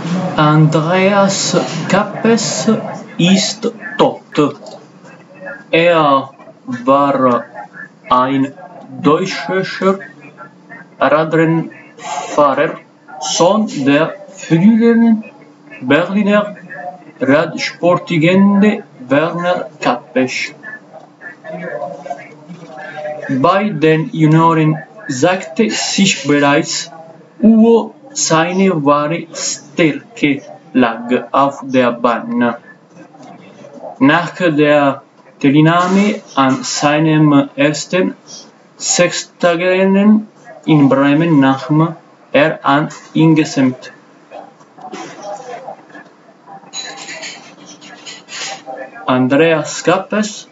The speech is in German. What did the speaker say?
Andreas Kappes ist tot. Er war ein deutscher Radrennfahrer, Sohn der früheren Berliner Radsportlegende Werner Kappes. Bei den Junioren sagte sich bereits, wo seine wahre Stärke lag auf der Bahn. Nach der Teilnahme an seinem ersten Sechstagerennen in Bremen nahm er an insgesamt Andreas Kappes